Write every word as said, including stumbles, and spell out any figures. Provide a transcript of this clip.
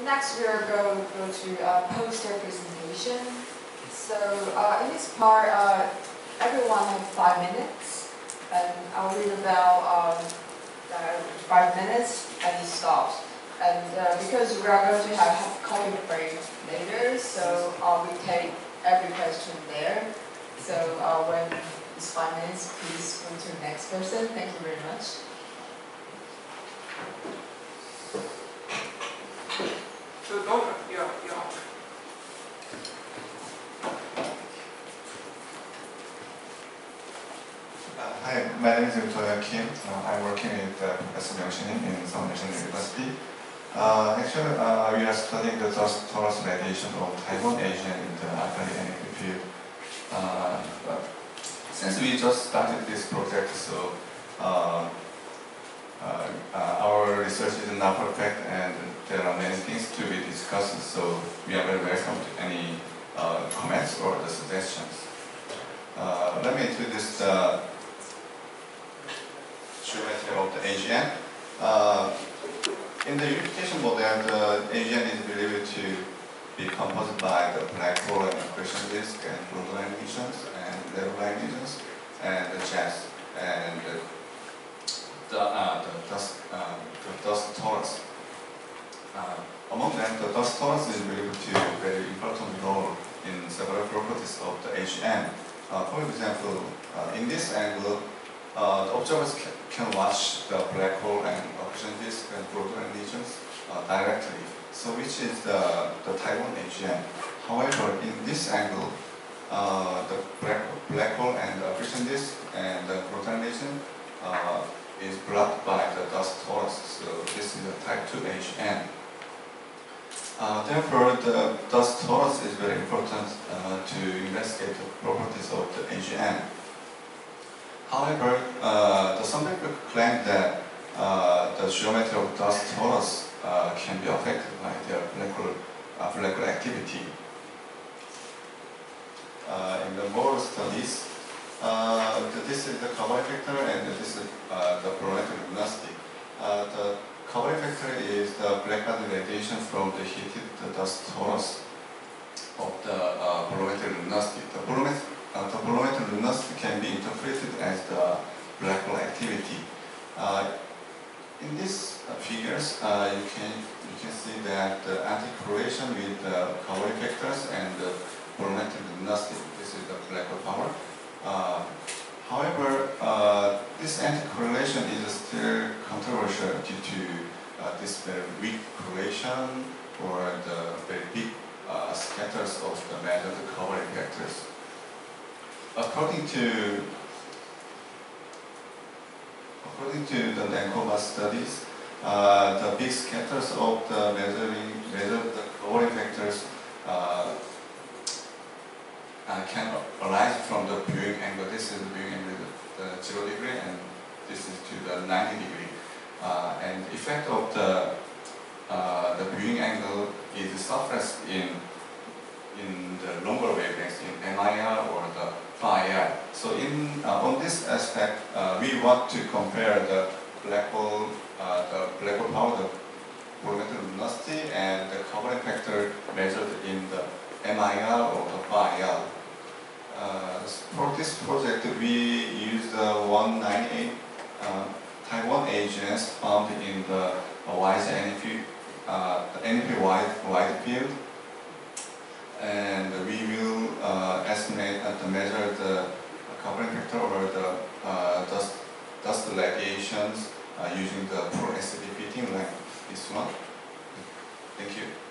next we are going to go to uh, poster presentation. So uh, in this part, uh, everyone has five minutes, and I'll read about um, uh, five minutes, and it stops. And uh, because we are going to have coffee break later, so uh, we take every question there. So uh, when it's five minutes, please go to the next person. Thank you very much. So don't, yeah, yeah. Uh, hi, my name is Victoria Kim. Uh, I'm working with uh, Professor Myung Shin in Seoul National University. Uh, actually, uh, we are studying the dust torus radiation of Taiwan Asian in the alkali energy field. Uh, since we just started this project, so uh, uh, uh, our research is not perfect and there are many things to be discussed, so we are very welcome to any uh, comments or the suggestions. Uh, let me introduce the geometry of the A G N. Uh, in the unification model, the A G N is believed to be composed by the black hole and accretion disk and broadline regions and narrow line regions and the jets and the, the, uh, the dust, uh, the dust torus. Uh, among them, the dust torus is believed to play a very important role in several properties of the A G N. Uh, for example, uh, in this angle, uh, the observers can, can watch the black hole and accretion disk and broadline regions uh, directly. So which is the, the Taiwan A G N. However, in this angle, uh, the black, black hole and the accretion disk and the broadline region uh, is blocked by the dust torus. So this is a type two A G N. Uh, therefore, the dust torus is very important uh, to investigate the properties of the A G N. However, uh, the some people claim that uh, the geometry of dust torus uh, can be affected by their molecular, uh, molecular activity. Uh, in the more studies, uh, this is the Cavali factor and this is uh, the borometric luminosity. Uh, the Cavali factor is the black-body radiation from the heated the dust torus of the uh, borometric luminosity. The borometric, uh, the borometric luminosity can be interpreted as the black hole activity. Uh, in these uh, figures, uh, you can you can see that the anti-correlation with the Cavali factors and the borometric luminosity. This is the black hole power. Uh, however, uh, this anti-correlation is still controversial due to uh, this very weak correlation or the very big uh, scatters of the measured Cavali factors. According to according to the NANCOMA studies, uh, the big scatters of the measuring measured Cavali factors uh, Uh, can arise from the viewing angle. This is the viewing angle, the zero degree, and this is to the ninety degree. Uh, and effect of the uh, the viewing angle is suppressed in in the longer wavelengths in M I R or the phi R. So in uh, on this aspect, uh, we want to compare the black hole, uh, the black hole power, the borometric luminosity, and the Cavali factor measured in the M I R or the phi R. Uh, for this project, we use the one ninety-eight uh, Taiwan A G Ns found in the uh, wide N E P, uh, N E P wide, wide field, and we will uh, estimate and measure the Cavali factor or the uh, dust dust radiations uh, using the full S D fitting like this one. Thank you.